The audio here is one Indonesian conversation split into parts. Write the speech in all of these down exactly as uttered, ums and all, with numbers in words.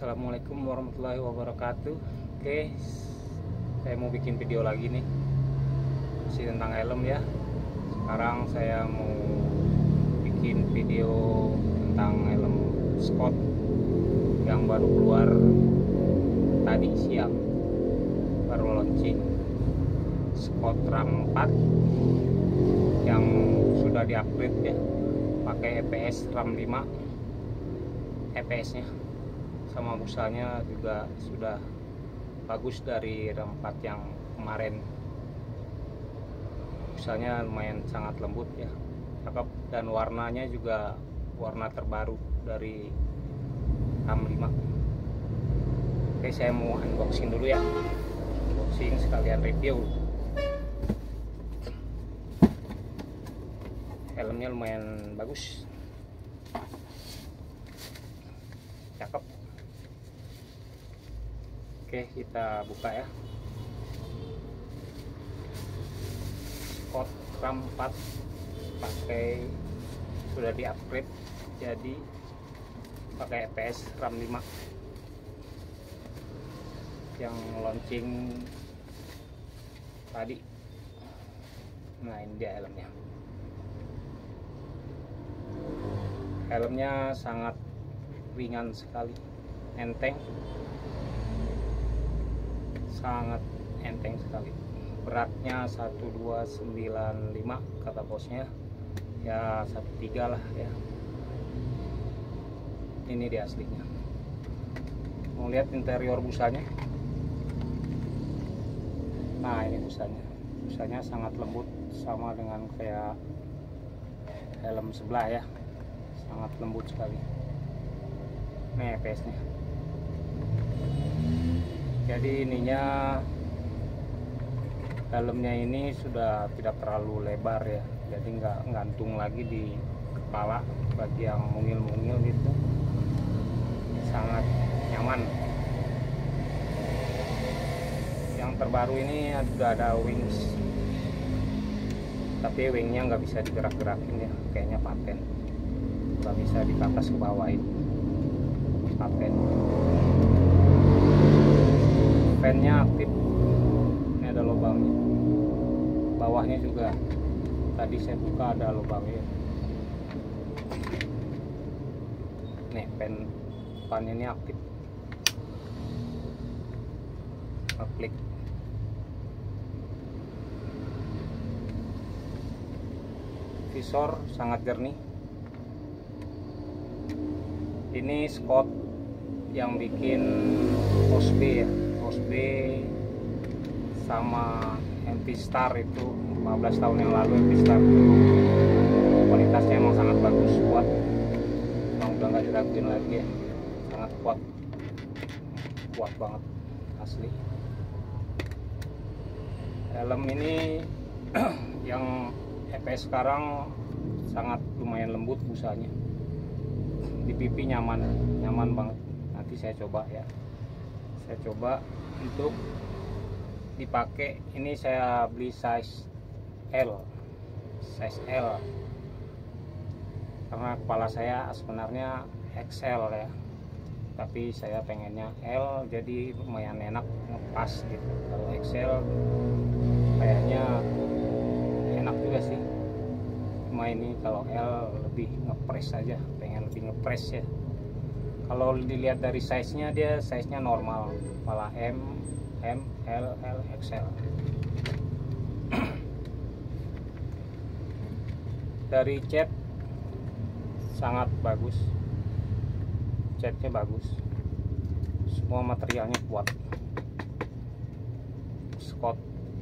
Assalamualaikum warahmatullahi wabarakatuh. Oke, saya mau bikin video lagi nih, masih tentang helm ya. Sekarang saya mau bikin video tentang helm Scott yang baru keluar tadi siang, baru launching. Scott RAM empat yang sudah di-upgrade ya, pakai E P S RAM lima. E P S nya sama busanya juga sudah bagus dari RAM empat yang kemarin. Busanya lumayan sangat lembut ya, cakep, dan warnanya juga warna terbaru dari RAM lima. Oke, saya mau unboxing dulu ya, unboxing sekalian review. Helmnya lumayan bagus, cakep. Oke, kita buka ya. Scott RAM empat pakai sudah di upgrade jadi pakai E P S RAM lima yang launching tadi. Nah, ini dia helmnya. Helmnya sangat ringan sekali, enteng, sangat enteng sekali. Beratnya seratus dua puluh sembilan koma lima kata bosnya, ya seratus tiga lah ya. Ini dia aslinya. Mau lihat interior busanya? Nah, ini busanya. Busanya sangat lembut, sama dengan kayak helm sebelah ya, sangat lembut sekali. Nih E P S nya. Jadi ininya, helmnya ini sudah tidak terlalu lebar ya, jadi nggak ngantung lagi di kepala bagi yang mungil-mungil gitu. Sangat nyaman. Yang terbaru ini sudah ada wings, tapi wingnya nggak bisa digerak-gerakin ya, kayaknya paten. Nggak bisa di atas ke bawah, ini paten. Fan-nya aktif, ini ada lubangnya. Bawahnya juga tadi saya buka ada lubangnya. Nih, fan fan ini aktif. Klik. Visor sangat jernih. Ini Scott yang bikin Host B ya, Host B sama M V Star itu lima belas tahun yang lalu. M V Star itu kualitasnya emang sangat bagus, kuat, emang udah nggak diraguin lagi ya, sangat kuat, kuat banget asli. Helm ini yang E P S sekarang sangat lumayan lembut busanya, di pipi nyaman, nyaman banget. Nanti saya coba ya, saya coba untuk dipakai. Ini saya beli size L, size L, karena kepala saya sebenarnya X L ya, tapi saya pengennya L, jadi lumayan enak ngepas gitu. Kalau X L kayaknya enak juga sih, cuma ini kalau L lebih ngepres aja, pengen lebih ngepres ya. Kalau dilihat dari size nya, dia size nya normal, kepala M, M, L, L, X L. Dari cat sangat bagus, catnya bagus, semua materialnya kuat. Scott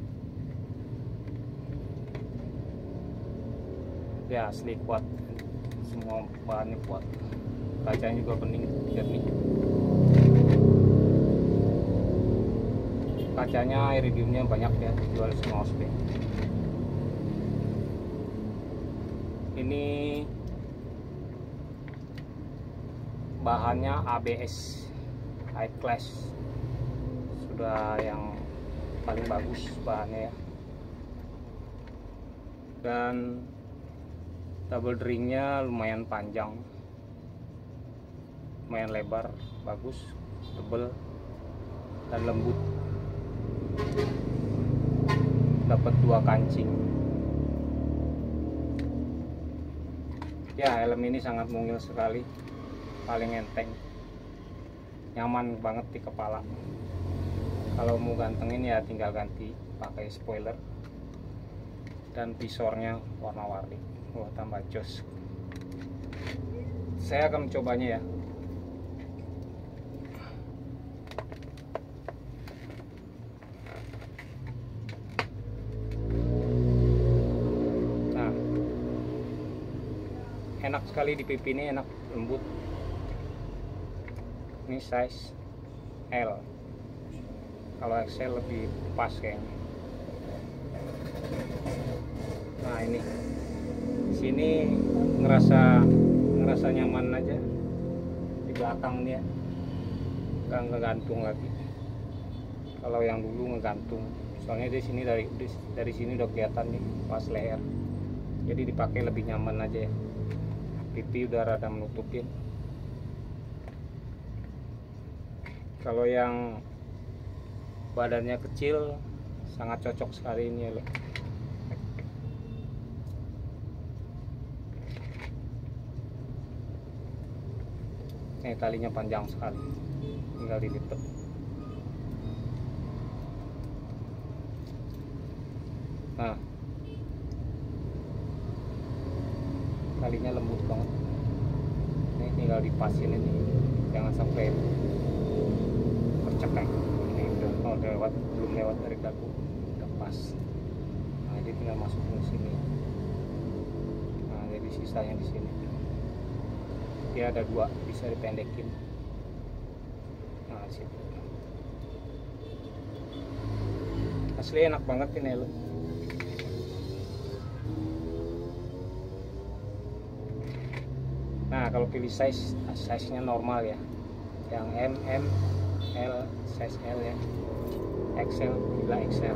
ya asli kuat, semua bahannya kuat. Kacanya juga bening, jernih. Kacanya iridiumnya banyak ya, jual semua ospek. Ini bahannya A B S high class, sudah yang paling bagus bahannya ya. Dan double ringnya lumayan panjang, lumayan lebar, bagus. tebel dan lembut, dapat dua kancing. Ya, helm ini sangat mungil sekali, paling enteng, nyaman banget di kepala. Kalau mau gantengin ya tinggal ganti pakai spoiler dan visornya warna-warni. Wah, tambah jos. Saya akan mencobanya ya. Nah, enak sekali di pipi ini, enak, lembut. Ini size L. Kalau X L lebih pas kayaknya. Nah, ini di sini ngerasa ngerasa nyaman aja di belakang dia, nggak ngegantung lagi. Kalau yang dulu ngegantung, soalnya di sini dari dari sini udah kelihatan nih pas leher, jadi dipakai lebih nyaman aja ya. Pipi udah rada menutupin. Kalau yang badannya kecil sangat cocok sekali ini ya loh. Nih, talinya panjang sekali, tinggal dilipat. Nah, talinya lembut banget. Ini tinggal dipasin ini, jangan sampai tercekai. Ini udah, oh, udah lewat, belum lewat dari dagu, udah pas. Nah, jadi tinggal masukin ke sini. Nah, jadi sisanya di sini. Dia ada dua, bisa dipendekin. Nah, situ. Asli enak banget ini helm. Nah, kalau pilih size, size nya normal ya, yang M, M, L, size L ya, X L, bila X L.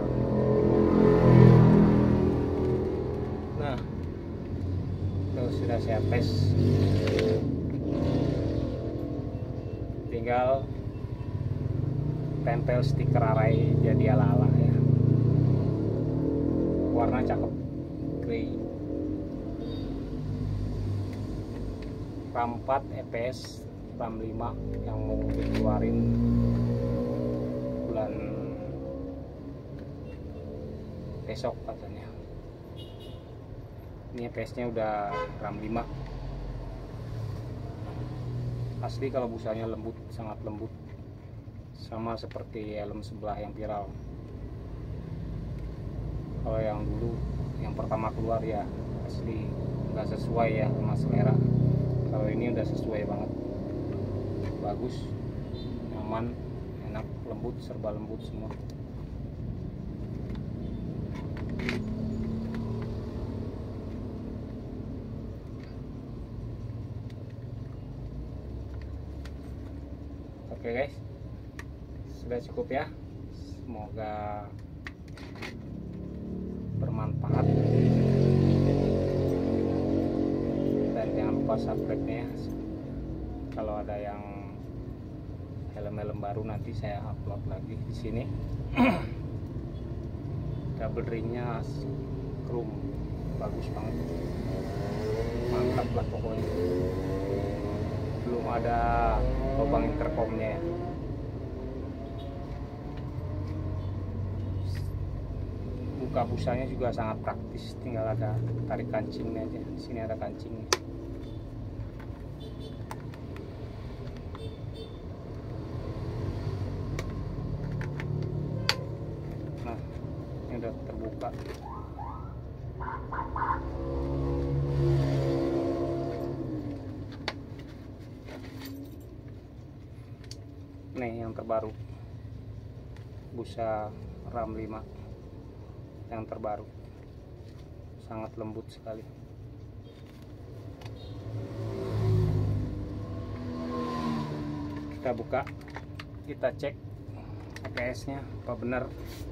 Nah, itu sudah saya tes. Tinggal tempel stiker Arai jadi ala-ala ya. Warna cakep, grey. RAM empat E P S, RAM lima yang mau dikeluarin bulan besok katanya. Ini E P S nya udah RAM lima. Asli kalau busanya lembut, sangat lembut, sama seperti helm sebelah yang viral. Kalau yang dulu, yang pertama keluar ya asli nggak sesuai ya sama selera. Kalau ini udah sesuai banget, bagus, nyaman, enak, lembut, serba lembut semua. Oke guys, sudah cukup ya, semoga bermanfaat, dan jangan lupa subscribe-nya. Kalau ada yang helm-helm baru nanti saya upload lagi di sini. Double ringnya chrome, bagus banget, mantap lah pokoknya. Belum ada lubang intercomnya ya. Buka busanya juga sangat praktis, tinggal ada tarik kancingnya aja. Di sini ada kancingnya. Nah, ini udah terbuka. Nih yang terbaru, busa RAM lima yang terbaru, sangat lembut sekali. Kita buka, kita cek E P S nya apa benar.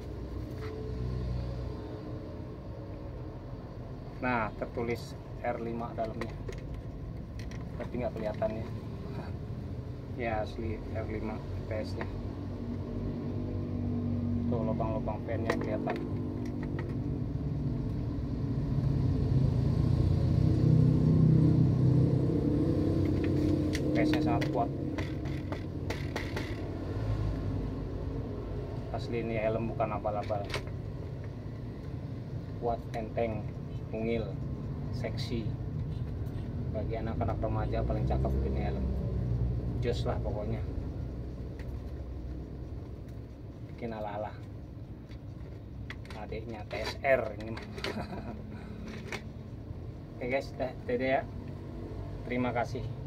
Nah, tertulis R lima dalamnya, tapi nggak kelihatannya. ya asli R lima F P S nya. Tuh lubang-lubang fan nya kelihatan. F P S nya sangat kuat. Asli ini helm bukan abal-abal. Kuat, enteng, mungil, seksi. Bagi anak-anak remaja paling cakep ini helm. Jos lah pokoknya. Bikin ala-ala. Adiknya T S R ini. Oke guys, dah, dadah ya. Terima kasih.